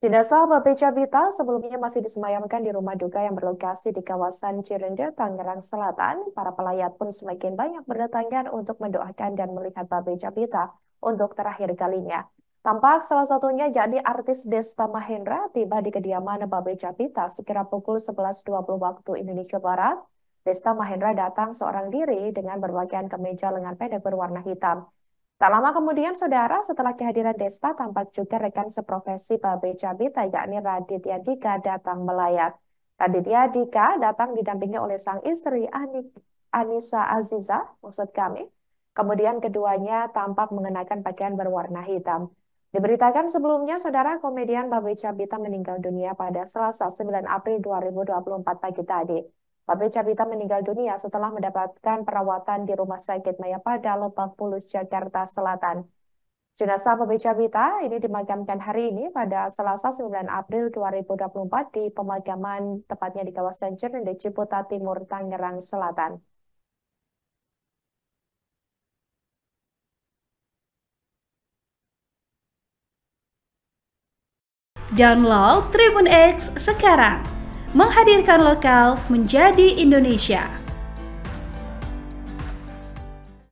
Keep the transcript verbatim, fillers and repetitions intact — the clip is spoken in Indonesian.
Jenazah Babe Cabita sebelumnya masih disemayamkan di rumah duka yang berlokasi di kawasan Cirende, Tangerang Selatan. Para pelayat pun semakin banyak berdatangan untuk mendoakan dan melihat Babe Cabita untuk terakhir kalinya. Tampak salah satunya jadi artis Desta Mahendra tiba di kediaman Babe Cabita sekira pukul sebelas dua puluh waktu Indonesia Barat. Desta Mahendra datang seorang diri dengan berpakaian kemeja lengan pendek berwarna hitam. Tak lama kemudian, saudara, setelah kehadiran Desta, tampak juga rekan seprofesi Babe Cabita, yakni Raditya Dika, datang melayat. Raditya Dika datang didampingi oleh sang istri, Ani- Anissa Aziza, maksud kami. Kemudian keduanya tampak mengenakan pakaian berwarna hitam. Diberitakan sebelumnya, saudara, komedian Babe Cabita meninggal dunia pada Selasa sembilan April dua ribu dua puluh empat pagi tadi. Babe Cabita meninggal dunia setelah mendapatkan perawatan di Rumah Sakit Mayapada, Lebak Bulus, Jakarta Selatan. Jenazah Babe Cabita ini dimakamkan hari ini pada Selasa sembilan April dua ribu dua puluh empat di pemakaman tepatnya di kawasan Cirende, Ciputa Timur, Tangerang Selatan. Download Tribun X sekarang, menghadirkan lokal menjadi Indonesia.